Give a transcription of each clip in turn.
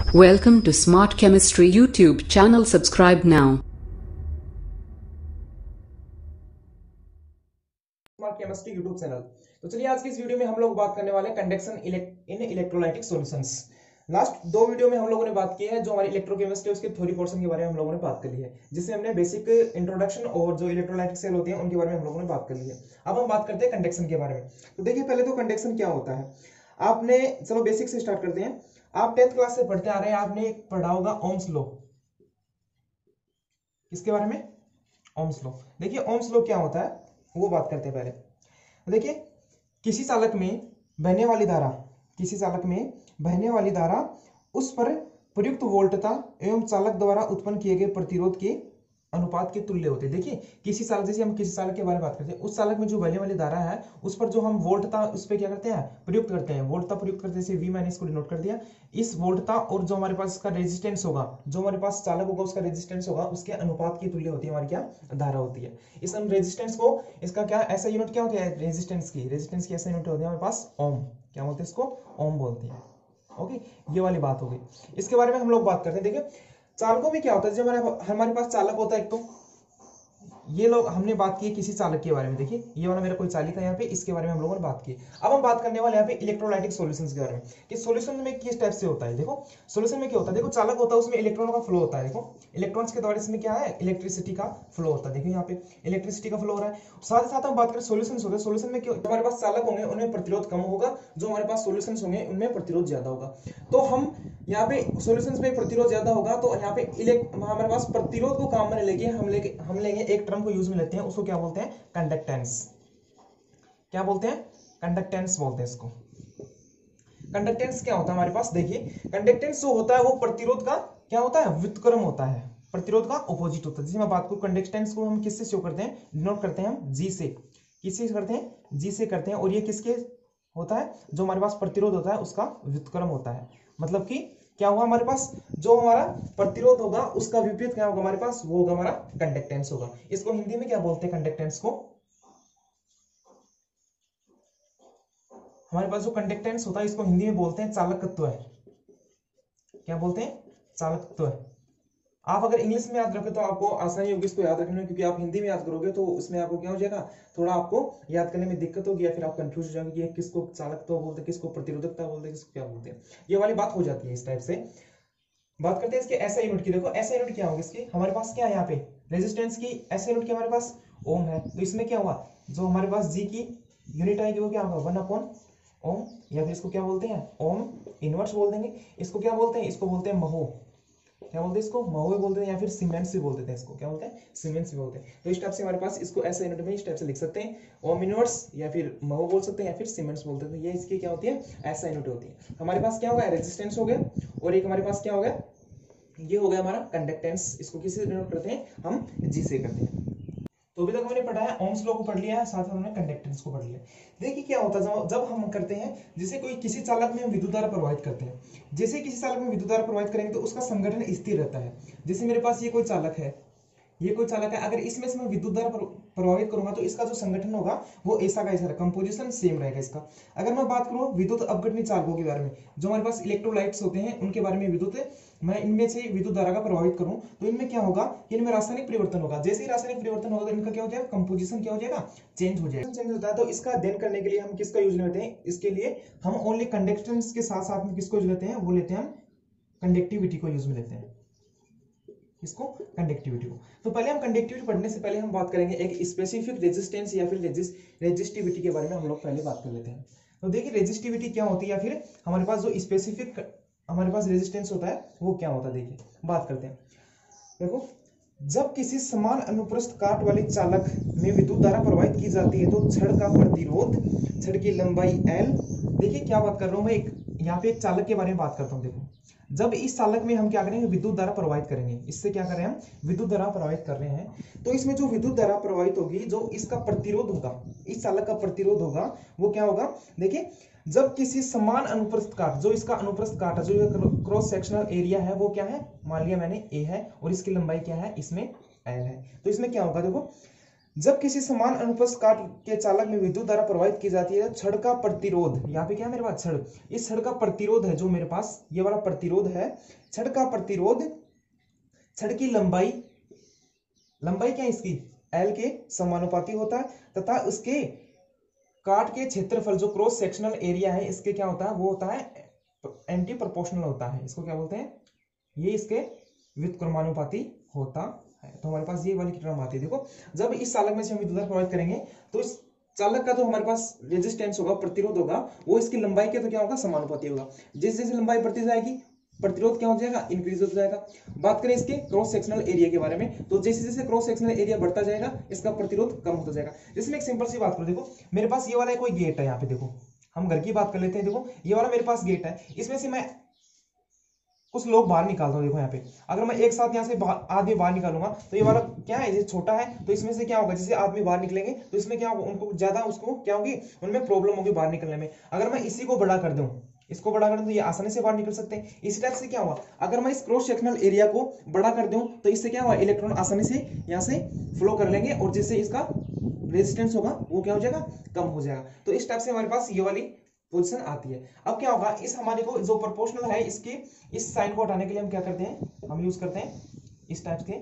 Welcome to Smart Chemistry YouTube channel. Subscribe now. Smart chemistry YouTube channel. तो चलिए आज की इस वीडियो में हम लोग बात करने वाले हैं conduction in electrolytic solutions. Last दो वीडियो में हम लोगों ने बात की है जो हमारी इलेक्ट्रोकेमिस्ट्री उसके थ्योरी पोर्शन के बारे में हम लोगों ने बात कर ली है, जिसमें हमने बेसिक इंट्रोडक्शन और जो इलेक्ट्रोलाइटिक सेल होते हैं उनके बारे में हम लोगों ने बात कर ली है। अब हम बात करते हैं कंडक्शन के बारे में। तो देखिए पहले तो कंडक्शन क्या होता है आपने, चलो बेसिक से स्टार्ट करते हैं। आप 10th क्लास से पढ़ते आ रहे हैं, आपने पढ़ा होगा ओम्स लॉ। इसके बारे में ओम्स लॉ। देखिए ओम्स लॉ क्या होता है वो बात करते हैं पहले। देखिए किसी चालक में बहने वाली धारा उस पर प्रयुक्त वोल्टता एवं चालक द्वारा उत्पन्न किए गए प्रतिरोध के अनुपात के तुल्य होते हैं। देखिए किसी चालक, जैसे हम किसी चालक के बारे में बात करते हैं, उस चालक में जो बहने वाली धारा है उस पर जो हम वोल्टता उस पर क्या करते हैं, प्रयुक्त करते हैं। वोल्टता प्रयुक्त करते हैं, जैसे V मैंने इसको डिनोट कर दिया। इस वोल्टता और जो हमारे पास इसका रेजिस्टेंस होगा, जो हमारे पास चालक होगा उसका रेजिस्टेंस होगा, उसके अनुपात की तुल्य होती है हमारी क्या धारा होती है। इस रेजिस्टेंस को, इसका क्या ऐसा यूनिट क्या होता है रेजिस्टेंस की ऐसा यूनिट होती है हमारे पास ओम। क्या बोलते हैं इसको, ओम बोलते हैं। ओके, ये वाली बात हो गई। इसके बारे में हम लोग बात करते हैं। देखिए चालकों में क्या होता है, जब हमारे पास चालक होता है, एक तो ये लोग हमने बात की किसी चालक के बारे में। देखिए ये वाला मेरा कोई चालक है यहाँ पे, इसके बारे में हम लोगों ने बात की। अब हम बात करने वाले यहाँ पे इलेक्ट्रोलाइटिक सॉल्यूशंस के बारे में कि सॉल्यूशन में किस टाइप से होता है। देखो सॉल्यूशन में क्या होता है, देखो चालक होता है उसमें इलेक्ट्रॉनों का फ्लो होता है। देखो इलेक्ट्रॉन्स के द्वारा इसमें क्या है, इलेक्ट्रिसिटी का फ्लो होता है। देखिए यहाँ पे इलेक्ट्रिसिटी का फ्लो हो रहा है। साथ ही साथ हम बात करें सॉल्यूशंस होते हैं, सॉल्यूशन में हमारे पास चालक होंगे उनमें प्रतिरोध कम होगा, जो हमारे पास सॉल्यूशंस होंगे उनमें प्रतिरोध ज्यादा होगा। तो हम यहाँ पे सॉल्यूशंस में प्रतिरोध ज्यादा होगा, तो यहाँ पे हमारे पास प्रतिरोध को काम में लेके हम लेंगे एक टर्म को यूज में लेते हैं, उसको क्या बोलते हैं, कंडक्टेंस। क्या बोलते हैं, कंडक्टेंस बोलते हैं इसको। कंडक्टेंस क्या होता है हमारे पास, देखिए कंडक्टेंस जो होता है वो प्रतिरोध का क्या होता है, व्युत्क्रम होता है, प्रतिरोध का ऑपोजिट होता है। जैसे मैं बात करूं कंडक्टेंस को हम किससे शो करते हैं, डिनोट करते हैं हम G से। किससे करते हैं, G से करते हैं। और ये किसके होता है, जो हमारे पास प्रतिरोध होता है उसका व्युत्क्रम होता है। मतलब कि क्या हुआ, हमारे पास जो हमारा प्रतिरोध होगा उसका विपरीत क्या होगा हमारे पास, वो होगा हमारा कंडक्टेंस होगा। इसको हिंदी में क्या बोलते हैं, कंडक्टेंस को, हमारे पास जो कंडक्टेंस होता है इसको हिंदी में बोलते हैं चालकत्व है। क्या बोलते हैं, चालकत्व है। आप अगर इंग्लिश में याद रखें तो आपको आसानी होगी इसको याद रखने में, क्योंकि आप हिंदी में याद करोगे तो उसमें आपको क्या हो जाएगा, थोड़ा आपको याद करने में दिक्कत होगी, या फिर आप कंफ्यूज हो जाओगे कि किसको चालकत्व बोलते हैं, किसको प्रतिरोधकता बोलते हैं, किसको क्या बोलते हैं। ये वाली बात हो जाती है। इस टाइप से बात करते हैं इसके ऐसा यूनिट की। देखो ऐसा यूनिट क्या होगा इसकी, हमारे पास क्या है यहाँ पे रेजिस्टेंस की ऐसा यूनिट की हमारे पास ओम है। तो इसमें क्या हुआ, जो हमारे पास G की यूनिट आएगी वो क्या होगा 1/ओम, या फिर इसको क्या बोलते हैं ओम इनवर्स बोल देंगे। इसको क्या बोलते हैं, इसको बोलते हैं महो। क्या बोलते हैं इसको, महो भी बोलते हैं, या फिर सीमेंस भी बोल देते हैं इसको। क्या बोलते हैं, सीमेंस भी बोलते हैं। तो इस टाइप से हमारे पास इसको ऐसे यूनिट में इस टाइप से लिख सकते हैं, ओम इनवर्स या फिर महो बोल सकते हैं, या फिर सीमेंस बोलते हैं। ये इसकी क्या होती है, ऐसा यूनिट होती है। हमारे पास क्या होगा, रेजिस्टेंस हो गया, और एक हमारे पास क्या हो गया, ये हो गया हमारा कंडक्टेंस। इसको किससे डिनोट करते हैं, हम G से करते हैं। तो अभी तक हमने पढ़ा है ओम्स लॉ को पढ़ लिया है, साथ में हमने कंडक्टेंस को पढ़ लिया। देखिए क्या होता है जब हम करते हैं, जैसे कोई किसी चालक में हम विद्युत धारा प्रवाहित करते हैं, जैसे किसी चालक में विद्युत धारा प्रवाहित करेंगे तो उसका संगठन स्थिर रहता है। जैसे मेरे पास ये कोई चालक है, अगर इसमें से मैं विद्युत धारा प्रभावित करूंगा तो इसका जो संगठन होगा वो ऐसा का ऐसा, कंपोजिशन सेम रहेगा इसका। अगर मैं बात करूं विद्युत अपघटनी चालकों के बारे में, जो हमारे पास इलेक्ट्रोलाइट्स होते हैं उनके बारे में, मैं इनमें से विद्युत धारा का प्रभावित करूं तो इनमें क्या होगा, इनमें रासायनिक परिवर्तन होगा। जैसे ही रासायनिक परिवर्तन होगा तो इनका क्या हो जाएगा, कंपोजिशन क्या हो जाएगा, चेंज हो जाएगा। चेंज होता है तो इसका अध्ययन करने के लिए हम किसका यूज लेते हैं, इसके लिए हम ओनली कंडक्टेंस के साथ साथ में किसको यूज लेते हैं, वो लेते हैं हम कंडक्टिविटी को यूज में लेते हैं। इसको कंडक्टिविटी को। तो पहले हम कंडक्टिविटी पढ़ने से पहले हम बात करेंगे एक स्पेसिफिक रेजिस्टेंस या फिर रेजिस्टिविटी के बारे में हम लोग पहले बात कर लेते हैं। तो देखिए रेजिस्टिविटी क्या होती है, या फिर हमारे पास जो स्पेसिफिक हमारे पास रेजिस्टेंस होता है वो क्या होता है, देखिए बात करते हैं। देखो जब किसी समान अनुप्रस्थ काट वाली चालक में विद्युत धारा प्रवाहित की जाती है तो छड़ का प्रतिरोध, छड़ की लंबाई L। देखिए क्या बात कर रहा हूं मैं, एक यहाँ पे एक चालक के बारे में बात करता हूँ। देखो जब इस चालक में हम क्या करेंगे, विद्युत धारा प्रवाहित करेंगे, इससे क्या कर रहे हैं हम विद्युत धारा प्रवाहित कर रहे हैं। तो इसमें जो विद्युत धारा प्रवाहित होगी, जो इसका प्रतिरोध होगा, इस चालक का प्रतिरोध होगा वो क्या होगा, देखिए जब किसी समान अनुप्रस्थ काट, जो इसका अनुप्रस्थ काट है, जो ये क्रॉस सेक्शनल एरिया है वो क्या है, मान लिया मैंने A है, और इसकी लंबाई क्या है, इसमें L है। तो इसमें क्या होगा, देखो जब किसी समान अनुप्रस्थ काट के चालक में विद्युत धारा प्रवाहित की जाती है, छड़ का प्रतिरोध, यहाँ पे क्या है मेरे पास छड़, इस छड़ का प्रतिरोध है जो मेरे पास ये वाला प्रतिरोध है, छड़ का प्रतिरोध छड़ की लंबाई, लंबाई क्या है इसकी एल के समानुपाती होता है, तथा उसके काट के क्षेत्रफल जो क्रॉस सेक्शनल एरिया है इसके क्या होता है, वो होता है एंटी प्रोपोर्शनल होता है। इसको क्या बोलते हैं, ये इसके व्युत्क्रमानुपाती होता है। तो हमारे पास ये वाली टर्म आती है। देखो जब इस चालक में से हम विद्युत प्रवाहित करेंगे तो इस चालक का जो हमारे पास रेजिस्टेंस होगा, प्रतिरोध होगा, वो इसकी लंबाई के तो क्या होगा, समानुपाती होगा। जैसे जैसे लंबाई बढ़ती जाएगी प्रतिरोध क्या हो जाएगा, इंक्रीज हो जाएगा। बात करें इसके क्रॉस सेक्शनल एरिया के बारे में, तो जैसे जैसे क्रॉस सेक्शनल एरिया बढ़ता जाएगा इसका प्रतिरोध कम होता जाएगा। इसमें एक सिंपल सी बात करो, देखो मेरे पास ये वाला कोई गेट है, यहाँ पे देखो हम घर की बात कर लेते हैं। देखो ये वाला मेरे पास गेट है, इसमें से मैं कुछ लोग बाहर निकालता हूँ। देखो यहाँ पे अगर मैं एक साथ यहाँ से आदमी बाहर निकालूंगा तो ये वाला क्या है, ये छोटा है, तो इसमें से क्या होगा, जैसे आदमी बाहर निकलेंगे तो इसमें क्या होगा, उनको ज्यादा उसको क्या होगी, उनमें प्रॉब्लम होगी बाहर निकलने में। अगर मैं इसी को बड़ा कर दूं, इसको बड़ा कर दूं तो ये आसानी से बाहर निकल सकते हैं। इसी टाइप से क्या हुआ, अगर मैं इस क्रॉस सेक्शनल एरिया को बड़ा कर दूं तो इससे क्या हुआ, इलेक्ट्रॉन आसानी से यहाँ से फ्लो कर लेंगे और जिससे इसका रेजिस्टेंस होगा वो क्या हो जाएगा, कम हो जाएगा। तो इस टाइप से हमारे पास ये वाली पोजीशन आती है। अब क्या होगा, इस हमारे को जो प्रोपोर्शनल है इसके इस साइन को हटाने के लिए हम क्या करते हैं, हम यूज करते हैं इस टाइप के,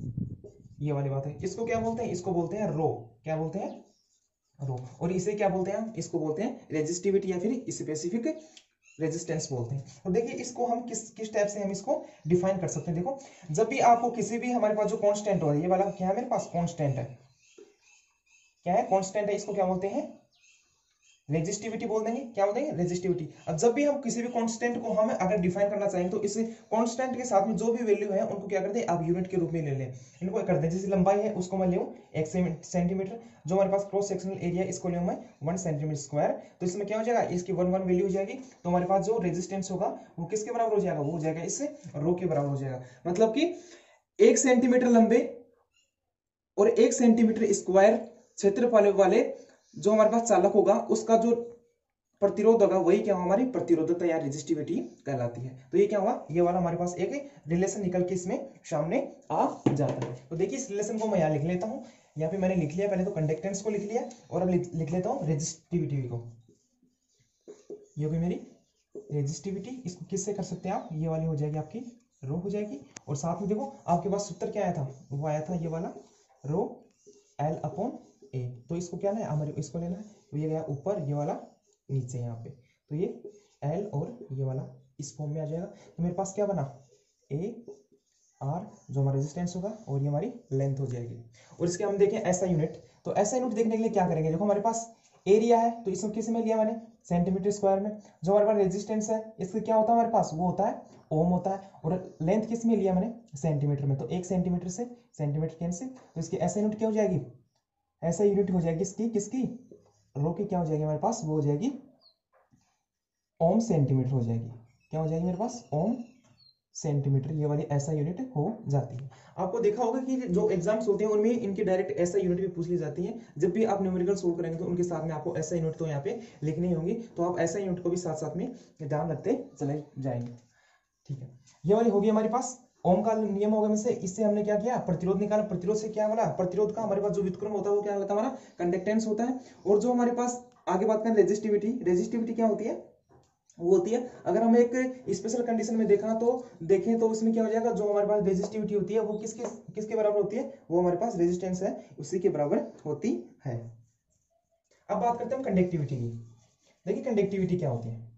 ये वाली बात है। इसको क्या बोलते हैं, इसको बोलते हैं रो, क्या बोलते हैं, रो। और इसे क्या बोलते हैं, इसको बोलते हैं रेजिस्टिविटी या फिर स्पेसिफिक रेजिस्टेंस बोलते हैं। तो देखिए इसको हम किस टाइप से हम इसको डिफाइन कर सकते हैं। देखो जब भी आपको किसी भी हमारे पास जो कांस्टेंट हो, ये वाला क्या है मेरे पास कांस्टेंट है, क्या है कांस्टेंट है, इसको क्या बोलते हैं, रेजिस्टिविटी बोल देंगे, क्या बोल देंगे, रेजिस्टिविटी। अब जब भी हम किसी भी कांस्टेंट को हम अगर डिफाइन करना चाहेंगे तो इस कांस्टेंट के साथ में जो भी वैल्यू है उनको क्या करते हैं, आप यूनिट के रूप में ले लें, इनको कर दें। जैसे लंबाई है उसको मैं ले 1 सेंटीमीटर, जो हमारे पास क्रॉस सेक्शनल एरिया इसको ले मैं 1 सेंटीमीटर स्क्वायर, तो इसमें क्या हो जाएगा, इसकी 1 वैल्यू हो जाएगी। तो हमारे पास जो रेजिस्टेंस होगा वो किसके बराबर हो जाएगा, वो हो जाएगा इससे रो के बराबर हो जाएगा। मतलब कि 1 सेंटीमीटर लंबे और 1 सेंटीमीटर स्क्वायर क्षेत्रफल वाले जो हमारे पास चालक होगा उसका जो प्रतिरोध होगा वही क्या हमारी प्रतिरोधकता या रेजिस्टिविटी कहलाती है। तो ये क्या हुआ, ये वाला हमारे पास एक रिलेशन निकल के इसमें सामने आ जाता है। तो देखिए इस रिलेशन को मैं यहाँ लिख लेता हूँ, यहाँ पे मैंने लिख लिया, पहले तो कंडक्टेंस को लिख लिया और अब लिख लेता हूँ रेजिस्टिविटी को। ये होगी मेरी रेजिस्टिविटी, इसको किससे कर सकते हैं आप, ये वाली हो जाएगी आपकी रो हो जाएगी। और साथ में देखो आपके पास सूत्र क्या आया था, वो आया था ये वाला रो L अपॉन ए। तो इसको क्या है, हमारे इसको लेना है, तो ये गया ऊपर, ये वाला नीचे यहाँ पे, तो ये L और ये वाला इस फॉर्म में आ जाएगा। तो मेरे पास क्या बना, ए आर जो हमारा रेजिस्टेंस होगा और ये हमारी लेंथ हो जाएगी। और इसके हम देखें ऐसा यूनिट, तो ऐसा यूनिट देखने के लिए क्या करेंगे, देखो हमारे पास एरिया है तो इसको किस में लिया मैंने, सेंटीमीटर स्क्वायर में। जो हमारे पास रेजिस्टेंस है इसका क्या होता है हमारे पास, वो होता है ओम होता है। और लेंथ किस में लिया मैंने, सेंटीमीटर में, तो 1 सेंटीमीटर से सेंटीमीटर कैंसिल, तो इसकी ऐसा यूनिट क्या हो जाएगी, ऐसा यूनिट हो जाएगी इसकी किसकी, रो की क्या हो जाएगी हमारे पास, वो हो जाएगी ओम सेंटीमीटर हो जाएगी, क्या हो जाएगी मेरे पास ओम सेंटीमीटर, ये वाली ऐसा यूनिट हो जाती है। आपको देखा होगा कि जो एग्जाम्स होते हैं उनमें इनकी डायरेक्ट ऐसा यूनिट भी पूछ ली जाती है। जब भी आप न्यूमेरिकल सोल्व करेंगे तो उनके साथ में आपको ऐसा यूनिट तो यहाँ पे लिखनी होंगी, तो आप ऐसा यूनिट को भी साथ साथ में ध्यान रखते चले जाएंगे। ठीक है, ये वाली होगी हमारे पास ओम का नियम होगा में से, इससे हमने क्या किया, प्रतिरोध निकाला। प्रतिरोध से क्या बोला, प्रतिरोध का हमारे पास जो व्युत्क्रम होता है वो क्या होता है, हमारा कंडक्टेंस होता है। और जो हमारे पास आगे बात करें रेजिस्टिविटी, रेजिस्टिविटी क्या होती है, वो होती है, अगर हम एक स्पेशल कंडीशन में देखा तो देखें तो उसमें क्या हो जाएगा, जो हमारे पास रेजिस्टिविटी होती है वो किसके बराबर होती है, वो हमारे पास रेजिस्टेंस है उसी के बराबर होती है। अब बात करते हैं कंडक्टिविटी की। देखिए कंडक्टिविटी क्या होती है,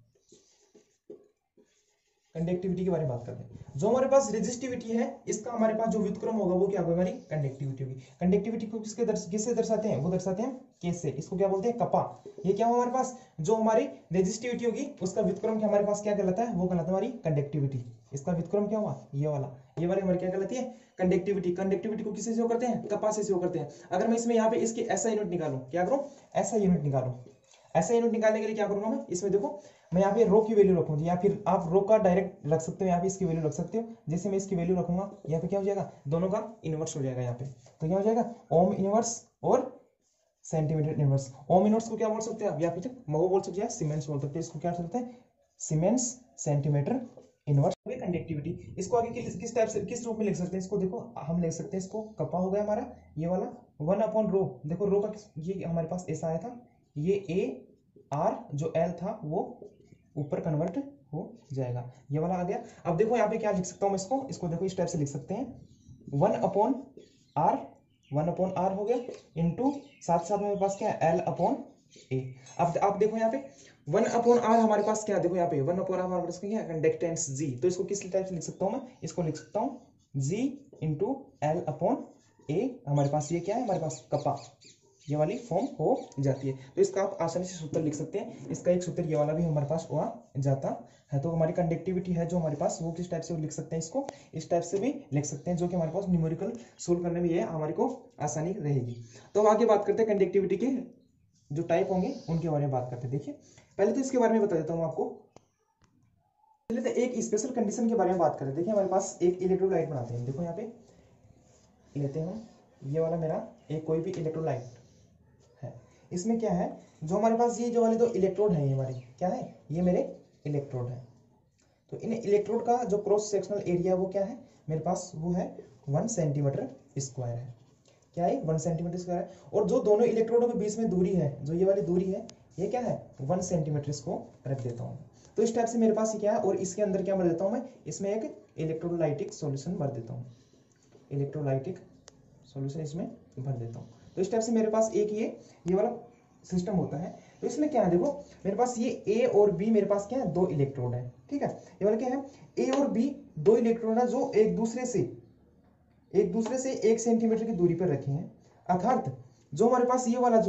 कंडक्टिविटी के बारे में बात करते हैं। जो हमारे पास रेजिस्टिविटी है इसका हमारे पास जो व्युत्क्रम होगा वो क्या होगा, हमारी कंडक्टिविटी होगी। कंडक्टिविटी को किससे दर्शाते हैं, वो दर्शाते हैं के से, इसको क्या बोलते हैं कपा। ये क्या हो हमारे पास, जो हमारी रेजिस्टिविटी होगी उसका व्युत्क्रम क्या हमारे पास क्या कहलाता है, वो कहलाता है हमारी कंडक्टिविटी। इसका व्युत्क्रम क्या हुआ, ये वाली हमारी क्या कहलाती है, कंडक्टिविटी। कंडक्टिविटी को किससे शो करते हैं, कपा से शो करते हैं। अगर मैं इसमें यहाँ पे इसकी ऐसा यूनिट निकालूं, क्या करूं, ऐसा यूनिट निकालूं। ऐसा यूनिट निकालने के लिए क्या करूंगा मैं, इसमें देखो मैं यहाँ पे रो की वैल्यू रखूंगी, या फिर आप रो का डायरेक्ट रख सकते हो, यहाँ पे इसकी वैल्यू रख सकते हो। जैसे मैं इसकी वैल्यू रखूंगा यहाँ पे क्या हो जाएगा, दोनों का इनवर्स हो जाएगा यहाँ पे, तो क्या हो जाएगा ओम इनवर्स और सेंटीमीटर इनवर्स। ओम इनवर्स को क्या बोल सकते हैं आप, या फिर महो बोल सकते हैं, सीमेंस बोल सकते हैं, इसको क्या बोलते हैं सीमेंस सेंटीमीटर इनवर्स। कंडक्टिविटी इसको आगे किस टाइप से किस रूप में लिख सकते हैं, इसको देखो हम लिख सकते हैं, इसको कपा हो गया हमारा ये वाला, 1 अपॉन रो, देखो रो का ये हमारे पास ऐसा आया था, ये ए आर जो एल था वो ऊपर कन्वर्ट हो जाएगा, ये वाला आ गया। अब देखो यहाँ पे क्या लिख सकता हूँ मैं इसको देखो इस टाइप से लिख सकते हैं 1 अपॉन आर, 1 अपॉन आर हो गया इंटू साथ साथ में मेरे पास क्या है एल अपॉन ए। अब आप देखो यहाँ पे 1 अपॉन आर हमारे पास क्या देखो यहाँ पे 1 अपॉन आर हमारे पास क्या है कंडक्टेंस जी, तो इसको किस टाइप से लिख सकता हूँ मैं, इसको लिख सकता हूँ G into L upon A. हमारे पास ये क्या है हमारे पास कपा, ये वाली फॉर्म हो जाती है। तो इसका आप आसानी से सूत्र लिख सकते हैं, इसका एक सूत्र ये वाला भी हमारे पास आ जाता है। तो हमारी कंडक्टिविटी है जो हमारे पास वो किस टाइप से लिख सकते हैं, इसको इस टाइप से भी लिख सकते हैं, जो कि हमारे पास न्यूमेरिकल सोल्व करने में ये हमारे को आसानी रहेगी। तो अब आगे बात करते हैं कंडक्टिविटी के जो टाइप होंगे उनके बारे में बात करते हैं। देखिए पहले तो इसके बारे में बता देता हूँ आपको, पहले तो एक स्पेशल कंडीशन के बारे में बात करें। देखिए हमारे पास एक इलेक्ट्रोलाइट बनाते हैं, देखो यहाँ पे लेते हैं हम, ये वाला मेरा एक कोई भी इलेक्ट्रोलाइट है, इसमें क्या है जो हमारे पास ये जो वाले दो इलेक्ट्रोड है, ये हमारे क्या है, ये मेरे इलेक्ट्रोड है। तो इन इलेक्ट्रोड का जो क्रॉस सेक्शनल एरिया वो क्या है मेरे पास, वो है 1 सेंटीमीटर स्क्वायर है। क्या है 1 सेंटीमीटर स्क्वायर है। और जो दोनों इलेक्ट्रोडों के बीच में दूरी है, जो ये वाली दूरी है, ये क्या है 1 सेंटीमीटर, इसको रख देता हूँ। तो इस टाइप से मेरे पास ये क्या है, और इसके अंदर क्या भर देता हूँ मैं, इसमें एक इलेक्ट्रोलाइटिक सॉल्यूशन भर देता हूँ, इलेक्ट्रोलाइटिक सॉल्यूशन इसमें भर देता हूँ। तो इस टाइप से मेरे पास एक ये वाला सिस्टम होता है। तो इसमें क्या है देखो मेरे पास ये ए और बी मेरे पास क्या है दो इलेक्ट्रोड है, ठीक है। ये वाला क्या है ए और बी दो इलेक्ट्रोड है जो एक दूसरे से 1 सेंटीमीटर की दूरी पर रखे हैं। अर्थात जो हमारे पास ये वाला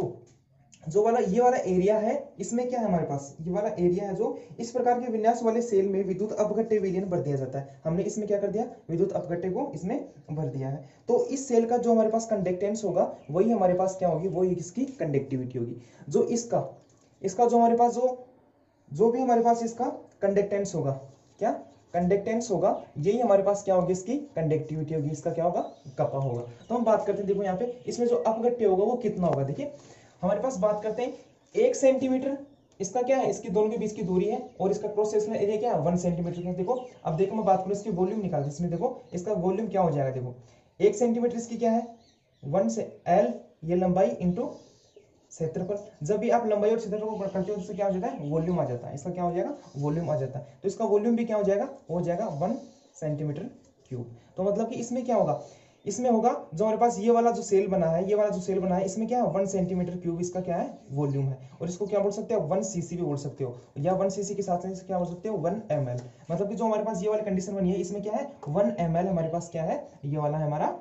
ये वाला एरिया है, इसमें क्या है हमारे पास ये वाला एरिया है जो इस प्रकार के विन्यास वाले सेल में विद्युत अपघट्य विलयन भर दिया जाता है। हमने इसमें क्या कर दिया, विद्युत अपघट्य को इसमें भर दिया है। तो इस सेल का जो हमारे पास कंडक्टेंस होगा वही हमारे पास क्या होगी, वही इसकी कंडक्टिविटी होगी। जो इसका जो हमारे पास जो भी हमारे पास इसका कंडक्टेंस होगा, क्या कंडक्टेंस होगा, यही हमारे पास क्या होगी, इसकी कंडक्टिविटी होगी, इसका क्या होगा कपा होगा। तो हम बात करते हैं, देखो यहाँ पे इसमें जो अपघट्य होगा वो कितना होगा। देखिए हमारे पास बात करते हैं 1 सेंटीमीटर, इसका क्या है, इसकी दोनों के बीच की दूरी है, और इसका क्रॉस सेक्शनल एरिया क्या है 1 सेंटीमीटर। देखो अब देखो मैं बात करूं इसकी वॉल्यूम निकालते, इसमें देखो इसका वॉल्यूम क्या हो जाएगा, देखो 1 सेंटीमीटर इसकी क्या है 1 से एल, ये लंबाई इंटू क्षेत्रफल। जब भी आप लंबाई और क्षेत्रफल को करते हो तो क्या हो जाता है, वॉल्यूम आ जाता है, इसका क्या हो जाएगा वॉल्यूम आ जाता है। तो इसका वॉल्यूम भी क्या हो जाएगा, हो जाएगा 1 सेंटीमीटर क्यूब। तो मतलब कि इसमें क्या होगा, इसमें होगा जो हमारे पास ये वाला जो सेल बना है, ये वाला जो सेल बना है, इसमें क्या है 1 सेंटीमीटर क्यूब इसका क्या है वॉल्यूम है। और इसको क्या बोल सकते हो 1 सीसी भी बोल सकते हो, या 1 सीसी के साथ क्या बोल सकते हो 1 ml। मतलब कि जो हमारे पास ये वाली कंडीशन बनी है इसमें क्या है 1 ml हमारे पास क्या है, ये वाला है हमारा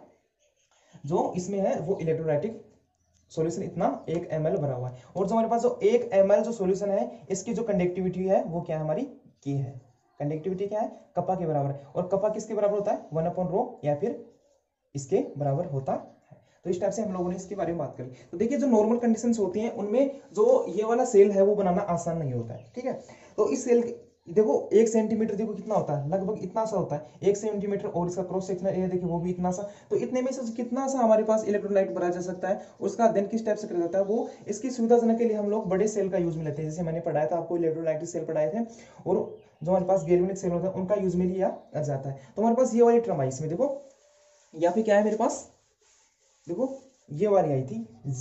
जो इसमें है वो इलेक्ट्रोलाइटिक सॉल्यूशन इतना 1 ml भरा हुआ है। और जो हमारे पास जो 1 ml जो सॉल्यूशन है इसकी जो कंडक्टिविटी है वो क्या है हमारी की है, कंडक्टिविटी क्या है कपा के बराबर है। और कपा किसके बराबर होता है 1/ρ या फिर इसके बराबर होता है। तो इस टाइप से हम लोगों ने इसके बारे में बात करी। तो देखिए जो नॉर्मल कंडीशंस होती हैं उनमें जो ये वाला सेल है वो बनाना आसान नहीं होता है, ठीक है। तो इस सेल देखो 1 सेंटीमीटर देखो कितना होता है, लगभग इतना सा होता है 1 सेंटीमीटर, और इसका क्रॉस सेक्शनल एरिया देखिए वो भी इतना सा। तो इतने में से कितना सा हमारे पास इलेक्ट्रोलाइट भरा जा सकता है, उसका अध्ययन किस टाइप से किया जाता है, वो इसकी सुविधाजनक के लिए हम लोग बड़े सेल का यूज में लेते हैं। जैसे मैंने पढ़ाया था आपको इलेक्ट्रोलाइटिक सेल पढ़ाए थे, और जो हमारे पास गैल्वेनिक सेल होता है उनका यूज में लिया जाता है। तो हमारे पास ये वाली टर्म आई इसमें देखो, या फिर क्या है मेरे पास देखो ये वाली आई थी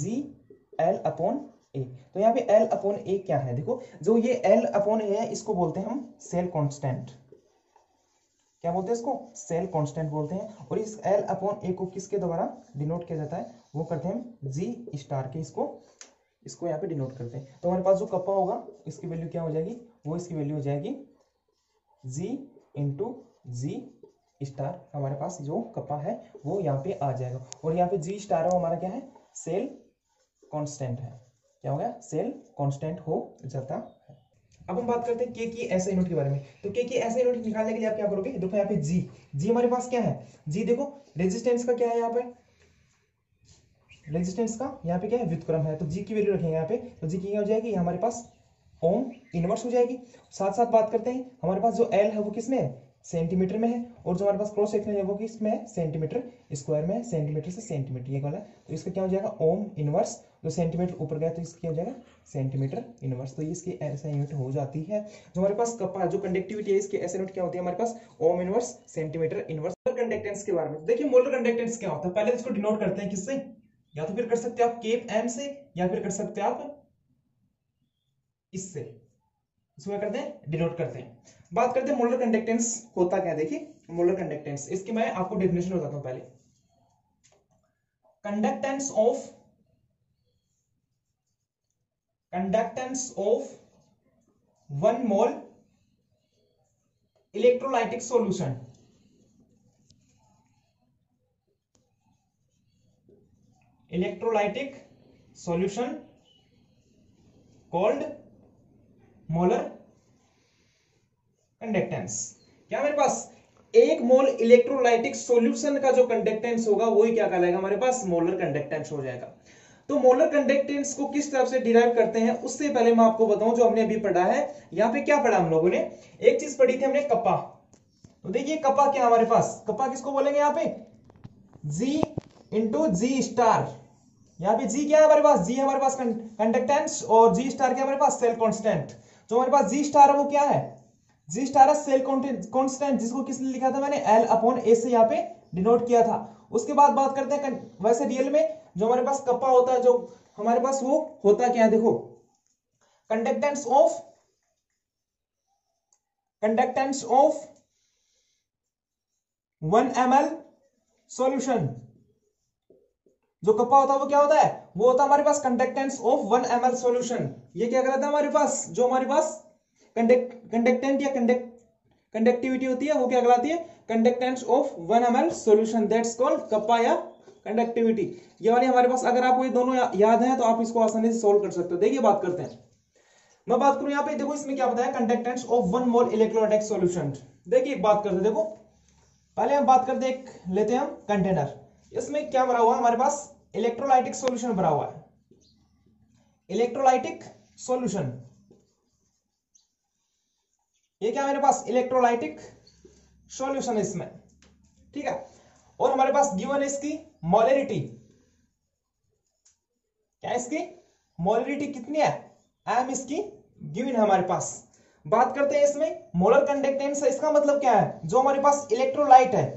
GL/A। तो यहाँ पे L/A क्या है, देखो जो ये L/A है इसको बोलते हैं हम सेल कांस्टेंट। क्या बोलते हैं इसको, सेल कांस्टेंट बोलते हैं। और इस L/A को किसके द्वारा डिनोट किया जाता है, वो करते हैं हम G के, इसको यहाँ पे डिनोट करते हैं। तो हमारे पास जो कप्पा होगा इसकी वैल्यू क्या हो जाएगी, वो इसकी वैल्यू हो जाएगी G × G स्टार। हमारे पास जो कप्पा है वो यहाँ पे आ जाएगा। और यहाँ पे G स्टार है हमारा क्या है, सेल कांस्टेंट है। क्या हो गया, सेल कांस्टेंट हो जाता है। अब हम बात करते हैं के की एसआई यूनिट के बारे में। तो के की एसआई यूनिट निकालने के लिए आप क्या करोगे, देखो यहाँ पे जी हमारे पास क्या है, जी देखो रेजिस्टेंस का क्या है, यहाँ पे रेजिस्टेंस का यहाँ पे क्या है व्युत्क्रम है। तो जी की वैल्यू रखेंगे यहाँ पे, तो जी की क्या हो जाएगी हमारे पास ओम इनवर्स हो जाएगी। साथ साथ बात करते हैं हमारे पास जो एल है वो किसमें है, सेंटीमीटर में है, और जो हमारे पास क्रॉस सेक्शन है वो किसमें है, सेंटीमीटर स्क्वायर में है, सेंटीमीटर से सेंटीमीटर ये वाला। तो इसका क्या हो जाएगा ओम इनवर्स, जो सेंटीमीटर ऊपर गया तो इसका क्या हो जाएगा सेंटीमीटर इनवर्स। तो इसकी ऐसा यूनिट हो जाती है। जो हमारे पास कपा जो कंडक्टिविटी है इसकी ऐसा यूनिट क्या होती है हमारे पास ohm inverse centimetre inverse. Conductance के बारे में देखिए, मोलर कंडक्टेंस क्या होता है, पहले इसको डिनोट करते हैं किससे, या तो फिर कर सकते हो आप केप एम से, या फिर कर सकते हो आप इससे, इसको क्या करते हैं, डिनोट करते हैं। बात करते हैं मोलर कंडक्टेंस होता क्या है। देखिए मोलर कंडक्टेंस, इसकी मैं आपको डेफिनेशन बताता हूं पहले। Conductance of 1 mole electrolytic solution, electrolytic solution called molar conductance. क्या मेरे पास 1 मोल इलेक्ट्रोलाइटिक सॉल्यूशन का जो कंडक्टेंस होगा वही क्या कहलाएगा, हमारे पास मोलर कंडक्टेंस हो जाएगा। तो मोलर कंडक्टेंस को किस तरह से डिराइव करते हैं उससे पहले मैं आपको बताऊं जो हमने अभी पढ़ा है। यहां पे क्या पढ़ा हम लोगों ने, एक चीज पढ़ी थी हमने, कप्पा। तो देखिए कप्पा क्या हमारे पास, कप्पा किसको बोलेंगे यहाँ पे, G इंटू जी स्टार। यहाँ पे G क्या है हमारे पास, G हमारे पास कंडक्टेंस, और G स्टार क्या हमारे पास, सेल कांस्टेंट। जो हमारे पास G स्टार है वो क्या है, G स्टार है सेल कांस्टेंट, जिसको किसने लिखा था मैंने, L अपॉन A से यहाँ पे डिनोट किया था। उसके बाद बात करते हैं वैसे रियल में जो हमारे पास कप्पा होता है, जो हमारे पास वो होता क्या है, देखो कंडक्टेंस ऑफ 1 ml सॉल्यूशन। जो कप्पा होता है वो क्या होता है, वो होता है हमारे पास कंडक्टेंस ऑफ 1 ml सॉल्यूशन। ये क्या कहलाता है हमारे पास, जो हमारे पास कंडक्टेंट या कंडक्टिविटी होती है वो क्या कहलाती है, conductance of 1 ml solution, that's called kappa या कंडक्टिविटी। ये वाली हमारे पास, अगर आपको ये दोनों याद है तो आप इसको आसानी से सोल्व कर सकते हो। देखिए बात करते हैं, मैं बात करूं यहाँ पे, देखो इसमें क्या बताया, conductance of 1 mole electrolytic solution. देखिए बात करते, देखो पहले हम बात करते लेते हैं हम कंटेनर, इसमें क्या भरा हुआ है हमारे पास, इलेक्ट्रोलाइटिक सॉल्यूशन भरा हुआ है, इलेक्ट्रोलाइटिक सॉल्यूशन। ये क्या मेरे पास, इलेक्ट्रोलाइटिक सॉल्यूशन है इसमें, ठीक है। और हमारे पास गिवन है इसकी मोलरिटी, क्या इसकी मोलरिटी कितनी है, एम इसकी गिवन है हमारे पास। बात करते हैं इसमें मोलर कंडक्टेंस है, इसका मतलब क्या है, जो हमारे पास इलेक्ट्रोलाइट है,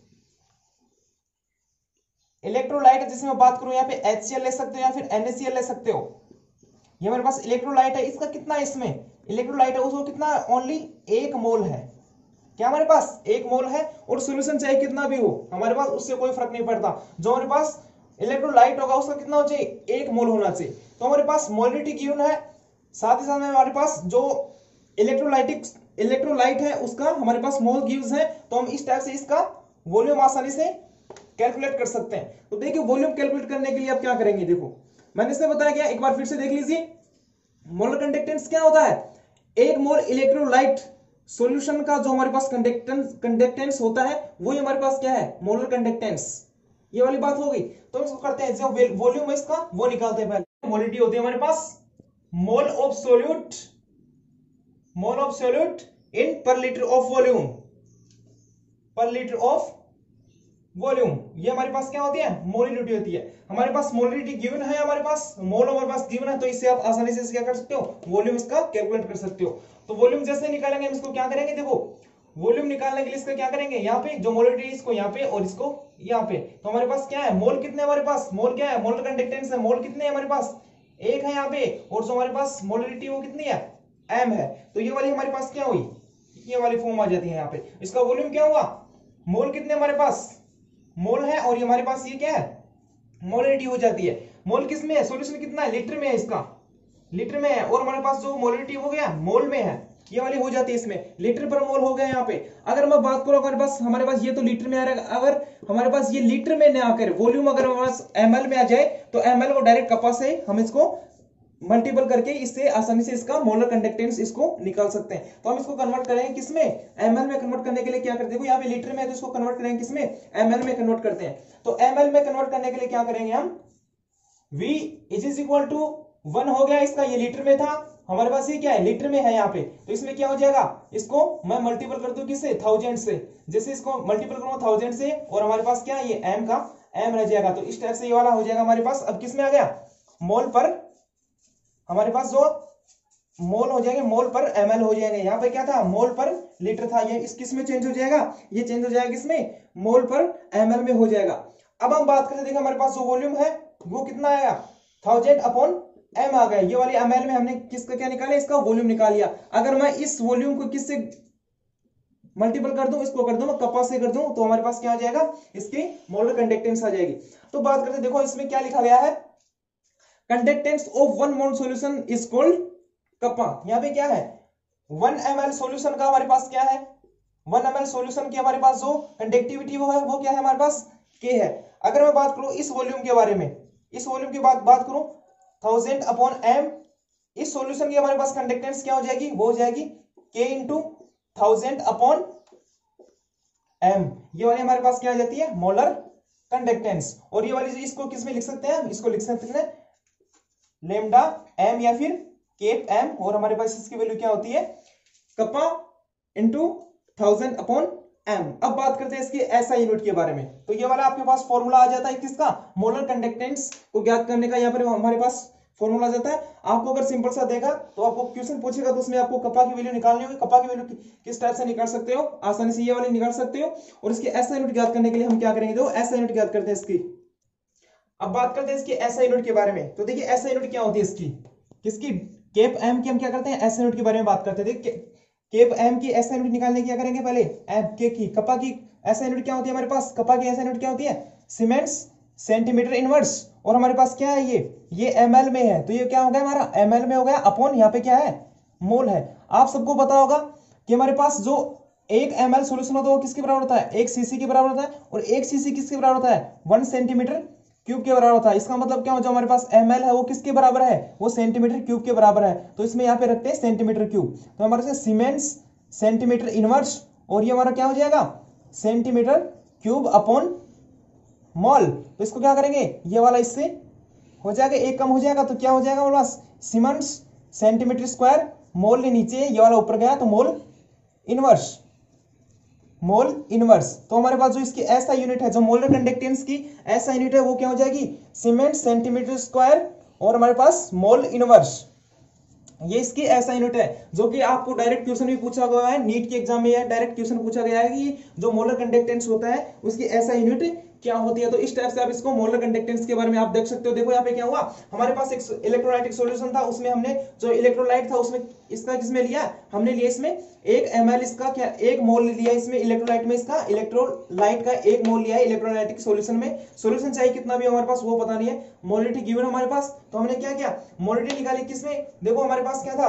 इलेक्ट्रोलाइट जिसमें बात करूं यहाँ पे HCl ले सकते हो या फिर NaCl ले सकते हो। ये हमारे पास इलेक्ट्रोलाइट है, इसका कितना है, इसमें इलेक्ट्रोलाइट है उसको कितना, ओनली 1 मोल है। क्या हमारे पास 1 मोल है, और सोल्यूशन चाहे कितना भी हो हमारे पास उससे कोई फर्क नहीं पड़ता। जो हमारे पास इलेक्ट्रोलाइट होगा उसका कितना होना चाहिए, 1 मोल होना चाहिए। तो हमारे पास मोलरिटी गिवन है, साथ ही साथ में हमारे पास जो इलेक्ट्रोलाइट है उसका हमारे पास मोल गिव्स है। तो हम इस टाइप से इसका वॉल्यूम आसानी से कैलकुलेट कर सकते हैं। तो देखिए वॉल्यूम कैलकुलेट करने के लिए आप क्या करेंगे, देखो मैंने इसमें बताया क्या, एक बार फिर से देख लीजिए। मोलर कंडक्टेंस क्या होता है, 1 मोल इलेक्ट्रोलाइट सॉल्यूशन का जो हमारे पास कंडक्टेंस होता है वही हमारे पास क्या है, मोलर कंडक्टेंस। ये वाली बात हो गई। तो इसको करते हैं, जो वॉल्यूम है इसका वो निकालते हैं। पहले मोलिटी होती है हमारे पास mole of solute in per litre of volume, per litre of volume. ये हमारे पास क्या होती है, मोलिटी होती है। हमारे पास मोलिटी गिवन है, हमारे पास मोल हमारे पास गिवन है, तो इससे आप आसानी से क्या कर सकते हो, वॉल्यूम इसका कैलकुलेट कर सकते हो। तो वॉल्यूम जैसे निकालेंगे हम इसको क्या करेंगे, देखो वॉल्यूम निकालने के लिए इसका क्या करेंगे, यहाँ पे जो मोलिटी इसको यहाँ पे और इसको यहाँ पे। तो हमारे पास क्या है, मोल कितने हमारे पास, मोल क्या है, मोलर कंडक्टेंस है, मोल कितने हमारे पास 1 है यहाँ पे, और जो हमारे पास मोलिटी वो कितनी है, m है। तो ये वाली हमारे पास क्या हुई, ये वाली फॉर्म आ जाती है यहाँ पे। इसका वॉल्यूम क्या हुआ, मोल कितने हमारे पास, मोल है, और ये हमारे पास ये क्या है, मोलरिटी हो जाती है। मोल किस में है, सॉल्यूशन कितना है, लीटर में है, इसका लीटर में है, और हमारे पास जो मोलरिटी हो गया मोल में है, ये वाली हो जाती है इसमें, लीटर पर मोल हो गया यहाँ पे। अगर मैं बात करूं, अगर बस हमारे पास ये तो लीटर में आ रहा है, अगर हमारे पास ये लीटर में ना आकर वॉल्यूम अगर हमारे पास ml में आ जाए तो ml को डायरेक्ट कपा से हम इसको मल्टीपल करके इससे आसानी से इसका मोलर कंडक्टेंस इसको निकाल सकते हैं। तो हम इसको कन्वर्ट करेंगे किसमें, ml में कन्वर्ट करने के लिए क्या करते हैं, देखो यहाँ पे लीटर में है तो इसको कन्वर्ट करेंगे किसमें, ml में कन्वर्ट करते हैं। तो ml में कन्वर्ट करने के लिए क्या करेंगे हम, v इज इक्वल टू 1 हो गया, इसका ये लीटर में था, हमारे पास ये क्या है, लीटर में है यहाँ पे। तो इसमें क्या हो जाएगा, इसको मैं मल्टीपल कर दूं किससे, 1000 से। जैसे इसको मल्टीपल करूंगा 1000 से, और हमारे पास क्या है, ये m का m रह जाएगा। तो इस टाइप से ये वाला हो जाएगा हमारे पास। अब किस में आ गया, मोल पर, हमारे पास जो मोल हो जाएंगे, मोल पर ml हो जाएंगे। यहाँ पे क्या था, मोल पर लीटर था, ये इस किस में चेंज हो जाएगा, ये चेंज हो जाएगा किसमें, मोल पर ml में हो जाएगा। अब हम बात करते हैं, देखिए हमारे पास जो वॉल्यूम है वो कितना आएगा 1000 अपॉन m आ गया। ये वाली ml में हमने किसका क्या निकाला, इसका वॉल्यूम निकाल लिया। अगर मैं इस वॉल्यूम को किससे मल्टीपल कर दूं, इसको कर दूं मैं कपा से कर दूं, तो हमारे पास क्या आ जाएगा, इसकी मोलर कंडक्टेंस आ जाएगी। तो बात करते हैं, देखो इसमें क्या लिखा गया है, conductance of 1 mole solution is called kappa. यहाँ पे क्या है 1 ml सॉल्यूशन का हमारे पास क्या है, 1 ml सॉल्यूशन की हमारे पास जो कंडक्टिविटी वो है, वो क्या है हमारे पास K है। अगर मैं बात करूं इस वॉल्यूम के बारे में, इस वॉल्यूम की बात करूं 1000 अपॉन m, इस सॉल्यूशन की हमारे पास कंडक्टेंस क्या हो जाएगी, वो हो जाएगी K इंटू 1000 अपॉन m। ये वाली हमारे पास क्या आ जाती है, मोलर कंडक्टेंस। और ये वाली इसको किस में लिख सकते हैं, इसको लिख सकते हैं लेमडा m या फिर केप m, और हमारे पास इसकी वैल्यू क्या होती है, कपा इंटू 1000 अपॉन m। अब बात करते हैं इसके SI यूनिट के बारे में। तो ये वाला आपके पास फॉर्मूला आ जाता है किसका, मोलर कंडक्टेंस को ज्ञात करने का। यहाँ पर हमारे पास फॉर्मूला आ जाता है। आपको अगर सिंपल सा देगा तो आपको क्वेश्चन पूछेगा तो उसमें आपको कपा की वैल्यू निकालनी होगी। कपा की वैल्यू किस टाइप से निकाल सकते हो, आसानी से ये वाली निकाल सकते हो। और इसके SI यूनिट ज्ञात करने के लिए हम क्या करेंगे, तो SI यूनिट ज्ञात करते हैं इसकी। अब बात करते हैं इसकी SI यूनिट के बारे में। तो देखिए SI यूनिट क्या होती है इसकी, किसकी, केप m की हम क्या करते हैं SI यूनिट के बारे में बात करते हैं। देखिए केप m की SI यूनिट निकालने की क्या करेंगे, पहले m के की कपा की SI यूनिट क्या होती है हमारे पास, कपा की SI यूनिट क्या होती है, सीमेंस सेंटीमीटर इनवर्स। और हमारे पास क्या है, ये ml में है, तो ये क्या हो गया हमारा ml में हो गया, अपॉन यहाँ पे क्या है, मोल है। आप सबको पता होगा कि हमारे पास जो 1 ml सोल्यूशन होता है वो किसके बराबर होता है, 1 cc के बराबर होता है। और 1 cc किसके बराबर होता है, 1 सेंटीमीटर क्यूब के बराबर होता है। इसका मतलब क्या हो, जो हमारे पास ml है वो किसके बराबर है, वो सेंटीमीटर क्यूब के बराबर है। तो इसमें यहाँ पे रखते हैं सेंटीमीटर क्यूब। तो हमारे पास सीमेंस सेंटीमीटर इनवर्स, और ये हमारा क्या हो जाएगा, सेंटीमीटर क्यूब अपॉन मोल। तो इसको क्या करेंगे, ये वाला इससे हो जाएगा, एक कम हो जाएगा, तो क्या हो जाएगा हमारे पास, सीमेंस सेंटीमीटर स्क्वायर, मोल नीचे ये वाला ऊपर गया तो मोल इनवर्स, मोल इनवर्स। तो हमारे पास जो इसकी SI यूनिट है, जो मोलर कंडक्टेंस की SI यूनिट है, वो क्या हो जाएगी, सीमेंट सेंटीमीटर स्क्वायर और हमारे पास मोल इनवर्स। ये इसकी SI यूनिट है, जो कि आपको डायरेक्ट क्वेश्चन भी पूछा गया है, नीट के एग्जाम में डायरेक्ट क्वेश्चन पूछा गया है कि जो मोलर कंडक्टेंस होता है उसकी SI यूनिट क्या होती है। तो इस टाइप से आप इसको मोलर कंडक्टेंस के बारे में आप देख सकते हो। देखो यहाँ पे क्या हुआ, हमारे पास एक इलेक्ट्रोलाइटिक सॉल्यूशन था, उसमें हमने जो इलेक्ट्रोलाइट था उसमें इसका किसमें लिया, हमने लिया इसमें 1 ml, इसका क्या 1 मोल लिया इसमें इलेक्ट्रोलाइट में, इसका इलेक्ट्रोलाइट का 1 मोल लिया है इलेक्ट्रोलाइटिक सॉल्यूशन में। सॉल्यूशन चाहिए कितना भी हमारे पास वो पता नहीं है, मोलिटी गिवन हमारे पास। तो हमने क्या किया, मोलिटी निकाली किसमें, देखो हमारे पास क्या था,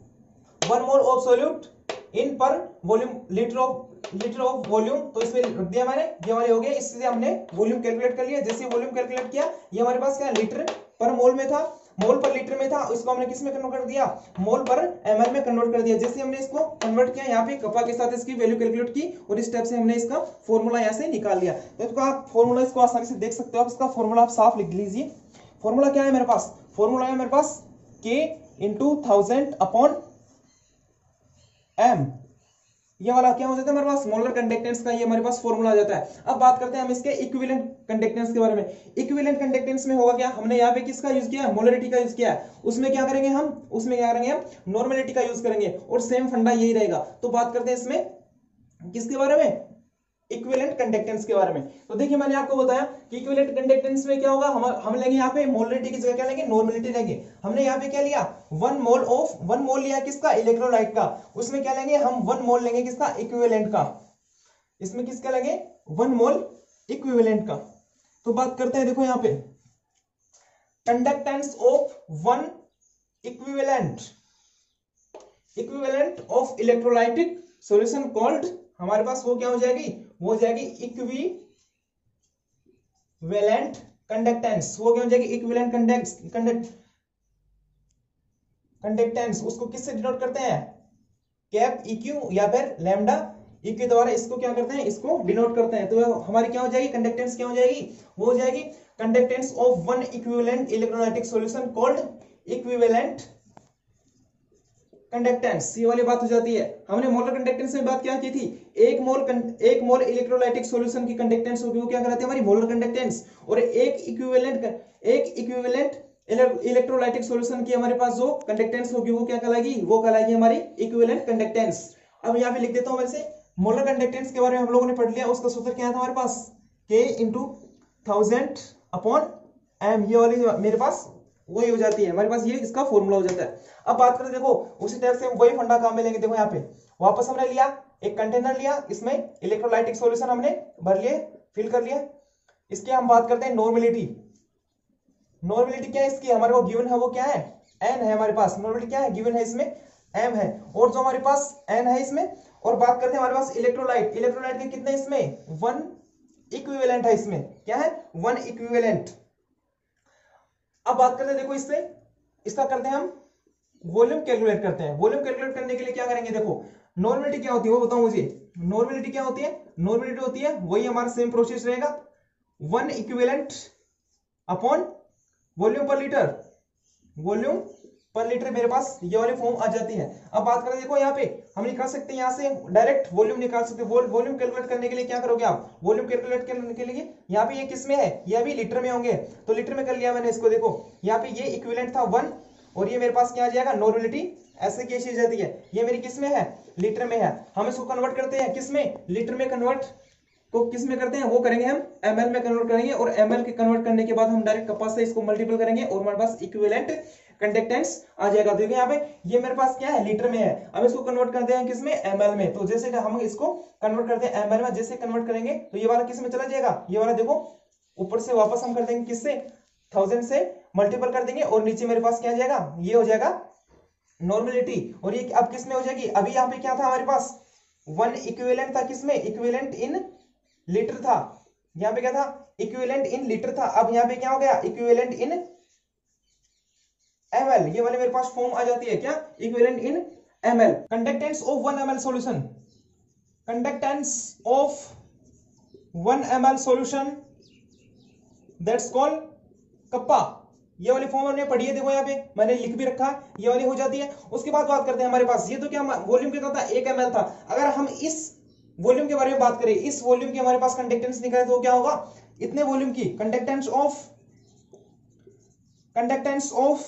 1 मोल ऑफ सोल्यूट इन पर वॉल्यूम लीटर ऑफ वॉल्यूम। तो इसमें रख दिया मैंने, ये वाले हो गए, इससे हमने वॉल्यूम कैलकुलेट कर लिया। जैसे वॉल्यूम कैलकुलेट किया, ये हमारे पास क्या लीटर पर मोल में था, मोल पर लीटर में था, इसको हमने किस में कन्वर्ट कर दिया, मोल पर ml में कन्वर्ट कर दिया। जैसे हमने इसको कन्वर्ट किया, यहाँ पे कपा के साथ इसकी वैल्यू कैलकुलेट की, और इस स्टेप से हमने इसका फॉर्मूला यहाँ से निकाल लिया। तो इसको आप फॉर्मूला इसको आसानी से देख सकते हो। आप इसका फॉर्मूला आप साफ लिख लीजिए। फॉर्मूला क्या है मेरे पास, फॉर्मूला है मेरे पास K इंटू 1000 अपॉन m। ये वाला क्या हो जाता है हमारे पास, मोलर कंडक्टेंस का ये हमारे पास फॉर्मूला आ जाता है। अब बात करते हैं हम इसके इक्विवेलेंट कंडक्टेंस के बारे में। इक्विवेलेंट कंडक्टेंस में होगा क्या, हमने यहाँ पे किसका यूज किया, मोलरिटी का यूज किया है। उसमें क्या करेंगे हम, उसमें क्या करेंगे हम, नॉर्मेलिटी का यूज करेंगे, और सेम फंडा यही रहेगा। तो बात करते हैं इसमें किसके बारे में, इक्विवेलेंट कंडक्टेंस के बारे में। तो देखिए मैंने आपको बताया कि इक्विवेलेंट कंडक्टेंस में क्या होगा, हम लेंगे यहाँ पे मोलरिटी की जगह क्या लेंगे, नॉर्मेलिटी लेंगे। हमने यहाँ पे क्या लिया, 1 मोल लिया किसका, इलेक्ट्रोलाइट का। उसमें क्या लेंगे हम, 1 मोल लेंगे किसका, इक्विवेलेंट का। इसमें किसका लेंगे, 1 मोल इक्विवेलेंट का। तो बात करते हैं, देखो यहाँ पे conductance of 1 equivalent of electrolytic solution called, हमारे पास वो क्या हो जाएगी, वो हो जाएगी इक्विवेलेंट कंडक्टेंस। वो क्या हो जाएगी, इक्विवेलेंट कंडक्टेंस। उसको किससे डिनोट करते हैं, कैप इक्यू या फिर लैम्डा इक्यू द्वारा इसको क्या करते हैं, इसको डिनोट करते हैं। तो हमारी क्या हो जाएगी, कंडक्टेंस क्या हो जाएगी, वो हो जाएगी conductance of 1 equivalent electrolytic solution called equivalent conductance. ये वाली बात हो जाती है। हमने मोलर कंडक्टेंस में बात क्या की थी, 1 मोल इलेक्ट्रोलाइटिक सॉल्यूशन की कंडक्टेंस होगी, वो क्या कहलाती है हमारी मोलर कंडक्टेंस। और एक इक्विवेलेंट इलेक्ट्रोलाइटिक सॉल्यूशन की हमारे पास जो कंडक्टेंस होगी वो क्या कहलाएगी, वो कहलाएगी हमारी इक्विवेलेंट कंडक्टेंस। अब यहाँ पे लिख देता हूं मैं से, मोलर कंडक्टेंस के बारे में हम लोगों ने पढ़ लिया। उसका सूत्र क्या था हमारे पास, K इंटू 1000 अपॉन एम, ये वाली मेरे पास वही हो जाती है हमारे पास, ये इसका फॉर्मूला हो जाता है। अब बात करें, देखो उसी टाइप से वही फंडा काम में लेंगे। देखो यहाँ पे वापस हमने लिया एक कंटेनर लिया, इसमें इलेक्ट्रोलाइटिक सॉल्यूशन हमने भर लिए, फिल कर लिया। इसकी हम बात करते हैं नॉर्मेलिटी। नॉर्मेलिटी क्या है इसकी, हमारे को गिवन है वो क्या है, एन है हमारे पास। नॉर्मेलिटी क्या है, गिवन है इसमें एम है, और जो हमारे पास एन है इसमें। और बात करते हैं हमारे पास इलेक्ट्रोलाइट, इलेक्ट्रोलाइट के कितने इसमें, वन इक्विवेलेंट है इसमें, क्या है, वन इक्विवेलेंट। अब बात करते हैं, देखो इससे इसका करते हैं हम वॉल्यूम कैलकुलेट करते हैं। वॉल्यूम कैलकुलेट करने के लिए क्या करेंगे, देखो नॉर्मेलिटी क्या होती है वो बताओ मुझे। नॉर्मेलिटी क्या होती है, नॉर्मेलिटी होती है वही हमारा सेम प्रोसेस रहेगा, one equivalent upon volume per litre, volume per litre मेरे पास ये वाली फॉर्म आ जाती है। अब बात करें, देखो यहाँ पे हम निकाल सकते हैं, यहाँ से डायरेक्ट वॉल्यूम निकाल सकते हैं। वॉल्यूम कैलकुलेट करने के लिए क्या करोगे आप, वॉल्यूम कैलकुलेट करने के लिए यहाँ पे ये किस में है, ये अभी लीटर में होंगे, तो लीटर में कर लिया मैंने इसको। देखो यहाँ पे ये इक्विवेलेंट था वन, और ये मेरे पास क्या आ जाएगा, नॉर्मेलिटी ऐसे की चीज जाती है, ये मेरी किस में है, लीटर में है। हम इसको कन्वर्ट करते हैं किस में, लीटर में कन्वर्ट, तो किस में करते हैं वो करेंगे हम एमएल में कन्वर्ट करेंगे, और एमएल के कन्वर्ट करने के बाद हम डायरेक्ट कपास से इसको मल्टीपल करेंगे और हमारे पास इक्विवेलेंट कंडक्टेंस आ जाएगा। देखिए यहाँ पे ये मेरे पास क्या है, लीटर में है, अब इसको कन्वर्ट करते हैं किस में, एमएल में। तो जैसे हम इसको कन्वर्ट करते हैं एमएल में, जैसे कन्वर्ट करेंगे तो ये वाला किस में चला जाएगा, ये वाला देखो ऊपर से वापस हम कर देंगे किससे, 1000 से मल्टीपल कर देंगे, और नीचे मेरे पास क्या आ जाएगा, ये हो जाएगा नॉर्मेलिटी। और ये अब किस में हो जाएगी, अभी यहाँ पे क्या था हमारे पास, वन इक्विवेलेंट था किसमें, इक्विवेलेंट इन लीटर था, यहाँ पे क्या था, इक्विवेलेंट इन लीटर था। अब यहाँ पे क्या हो गया, इक्विवेलेंट इन एमएल, ये वाले मेरे पास फॉर्म आ जाती है क्या, equivalent in ml. Conductance of 1 ml solution, conductance of 1 ml solution that's called kappa. ये वाली फॉर्म हमने पढ़ी है, देखो यहाँ पे मैंने लिख भी रखा, ये वाली हो जाती है। उसके बाद बात करते हैं हमारे पास, ये तो क्या वॉल्यूम कितना था, 1 ml था। अगर हम इस वॉल्यूम के बारे में बात करें, इस वॉल्यूम की हमारे पास कंडक्टेंस निकाले तो क्या होगा, इतने वॉल्यूम की conductance of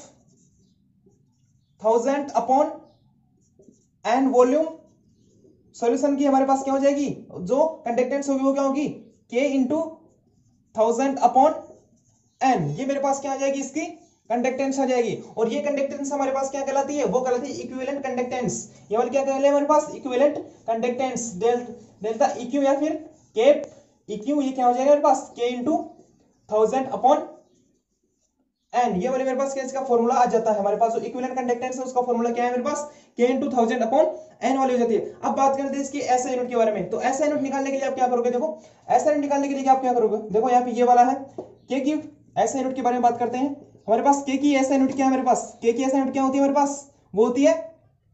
1000 upon N volume solution की हमारे पास क्या हो जाएगी, जो कंडक्टेंस होगी वो क्या होगी, K इंटू 1000 अपॉन एन, ये मेरे पास क्या आ जाएगी, इसकी कंडक्टेंस आ जाएगी। और ये कंडक्टेंस हमारे पास क्या कहलाती है, वो कहलाती है इक्विवेलेंट कंडक्टेंस। ये वाली क्या कहलाती है हमारे पास, इक्विवेलेंट कंडक्टेंस, डेल्टा इक्यू या फिर केप इक्यू, ये क्या हो जाएगा मेरे पास, K इंटू 1000 अपॉन एन। ये वाले मेरे पास क्या इसका फॉर्मूला आ जाता है, हमारे पास जो इक्विवेलेंट कंडक्टेंस है उसका फॉर्मूला क्या है मेरे पास, K इंटू 1000 अपॉन एन वाली हो जाती है। अब बात करते हैं इसकी ऐसा यूनिट के बारे में। तो ऐसा यूनिट निकालने के लिए आप क्या करोगे, देखो ऐसा यूनिट निकालने के लिए आप क्या करोगे, देखो यहाँ पे ये वाला है K की ऐसा यूनिट के बारे में बात करते हैं। हमारे पास K की ऐसा यूनिट क्या है, मेरे पास K की ऐसा यूनिट क्या होती है, हमारे पास वो होती है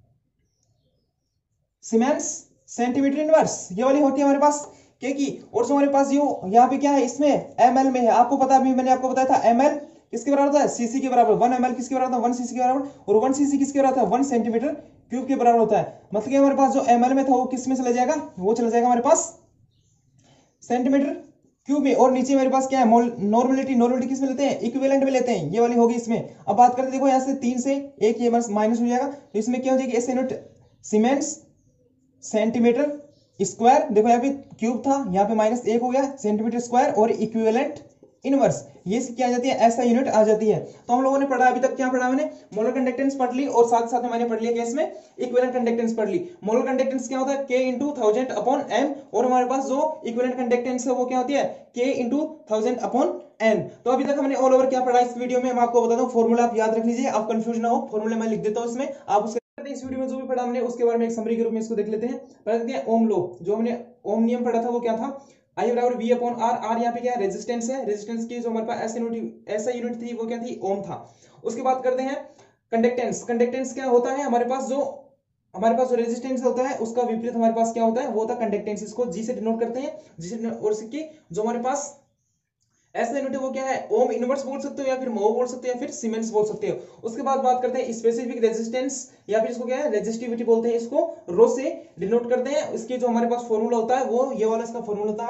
सीमेंस सेंटीमीटर इनवर्स, ये वाली होती है हमारे पास K की। और जो हमारे पास यो यहाँ पे क्या है, इसमें ml में है, आपको पता अभी मैंने आपको बताया था ml किसके बराबर होता है, cc के बराबर, 1 ml किसके बराबर होता है, 1 cc के बराबर, और 1 cc किसके बराबर होता है, 1 सेंटीमीटर क्यूब के बराबर होता है। मतलब कि हमारे पास जो ml में था वो किस में चला जाएगा, वो चला जाएगा हमारे पास सेंटीमीटर क्यूब में। और नीचे मेरे पास क्या है, नॉर्मेलिटी, नॉर्मेलिटी किस में लेते हैं, इक्विवेलेंट में लेते हैं, ये वाली होगी इसमें। अब बात करते हैं, देखो यहाँ से 3 से 1 ये माइनस हो जाएगा, तो इसमें क्या हो जाएगी, ऐसे यूनिट सीमेंस सेंटीमीटर स्क्वायर, देखो यहाँ पे क्यूब था, यहाँ पे -1 हो गया सेंटीमीटर स्क्वायर, और इक्विवेलेंट इनवर्स, ये क्या आ जाती है, ऐसा यूनिट आ जाती है। तो हम लोगों ने पढ़ा अभी तक क्या पढ़ा, मैंने मोलर कंडक्टेंस पढ़ ली, और साथ साथ में मैंने पढ़ लिया कि इसमें इक्विवेलेंट कंडक्टेंस पढ़ ली। मोलर कंडक्टेंस क्या होता है, K इंटू 1000 अपॉन एन, और हमारे पास जो इक्विवेलेंट कंडक्टेंस है वो क्या होती है, K इंटू 1000 अपॉन एन। तो अभी तक हमने ऑल ओवर क्या पढ़ा इस वीडियो में, मैं आपको बता दूं, फॉर्मूला आप याद रख लीजिए, आप कंफ्यूज ना हो, फॉर्मूला मैं लिख देता हूं इसमें, आप उसके इस वीडियो में जो भी पढ़ा हमने उसके बारे में एक समरी के रूप में इसको देख लेते हैं। पहले देखते हैं ओम लॉ, जो हमने ओम नियम पढ़ा था वो क्या था, I बराबर V अपॉन R, R यहाँ पे क्या है, रेजिस्टेंस है, रेजिस्टेंस की जो हमारे पास ऐसा यूनिट थी वो क्या थी, ओम था। उसके बाद करते हैं कंडक्टेंस, कंडक्टेंस क्या होता है, हमारे पास जो रेजिस्टेंस होता है उसका विपरीत हमारे पास क्या होता है, वो होता है कंडक्टेंस, इसको G से डिनोट करते हैं, G से, और इसकी जो हमारे पास ऐसा यूनिट है वो क्या है, ओम इनवर्स बोल सकते हो, या फिर मो बोल सकते हो, या फिर सीमेंस बोल सकते हो। उसके बाद बात करते हैं स्पेसिफिक रेजिस्टेंस, या फिर इसको क्या है, रेजिस्टिविटी बोलते हैं, इसको रो से डिनोट करते हैं। इसके जो हमारे पास फॉर्मूला होता है वो ये वाला इसका फॉर्मूला होता है,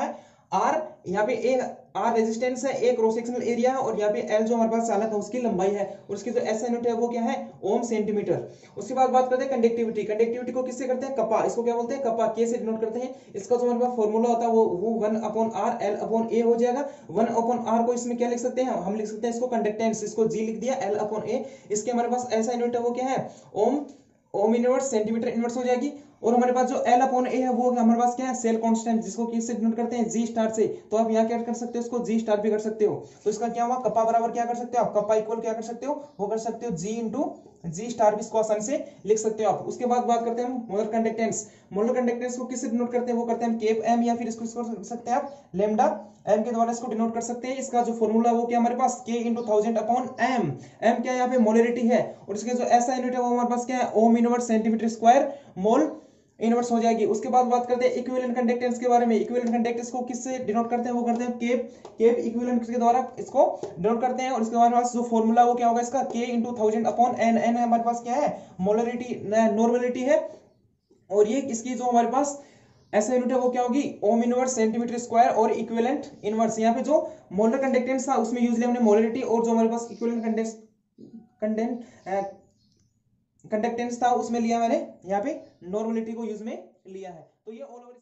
आर यहाँ पे ए आर रेजिस्टेंस है, ए क्रॉस सेक्शनल एरिया है, और यहाँ पे एल जो हमारे पास चालक है उसकी लंबाई है, और उसकी जो एसआई यूनिट है वो क्या है, ओम सेंटीमीटर। उसके बाद बात करते हैं कंडक्टिविटी। कंडक्टिविटी को किससे करते हैं, कपा, इसको क्या बोलते हैं, कपा, के से डिनोट करते हैं। इसका जो हमारे पास फॉर्मूला होता है वो 1/r एल अपॉन ए हो जाएगा। 1/r को इसमें क्या लिख सकते हैं, हम लिख सकते हैं इसको कंडक्टेंस, इसको जी लिख दिया, एल अपॉन ए। इसके हमारे पास एसआई यूनिट है वो क्या है, ओम इनवर्स सेंटीमीटर इनवर्स हो जाएगी। और हमारे पास जो एल अपॉन ए है वो हमारे पास क्या है, सेल कांस्टेंट, जिसको किससे डिनोट करते हैं, जी स्टार से। तो आप यहाँ क्या कर सकते हो, इसको जी स्टार भी कर सकते हो। तो इसका क्या हुआ, कपा बराबर क्या कर सकते हो आप, कपा इक्वल क्या कर सकते हो, वो कर सकते हो जी इंटू जी स्टार भी, इसको आसानी से लिख सकते हो आप। उसके बाद बात करते हैं हम मोलर कंडक्टेंस। मोलर कंडक्टेंस को किससे डिनोट करते हैं, वो करते हैं केप एम, या फिर इसको कर सकते हैं आप लेमडा एम के द्वारा इसको डिनोट कर सकते हैं। इसका जो फॉर्मूला वो क्या हमारे पास, के इंटू 1000 अपॉन एम। एम क्या यहाँ पे मोलरिटी है, और इसके जो एसआई यूनिट है वो हमारे पास क्या है, ohm inverse centimetre square mole inverse हो जाएगी। उसके बाद बात करते हैं इक्विवेलेंट कंडक्टेंस के बारे में। इक्विवेलेंट कंडक्टेंस को किससे डिनोट करते हैं, वो करते हैं केप इक्विवेलेंट के द्वारा इसको डिनोट करते हैं। और इसके बाद जो फॉर्मूला वो क्या होगा इसका, के इंटू 1000 अपॉन एन। एन हमारे पास क्या है, मोलरिटी नॉर्मलिटी है, और ये इसकी जो हमारे पास ऐसा यूनिट है वो क्या होगी, ओम इनवर्स सेंटीमीटर स्क्वायर और इक्विवेलेंट इनवर्स। यहाँ पे जो मोलर कंडक्टेंस था उसमें यूजली हमने मोलरिटी, और जो हमारे पास इक्विवेलेंट कंडक्टेंस था उसमें लिया मैंने यहाँ पे नॉर्मलिटी को यूज में लिया है। तो ये ऑल ओवर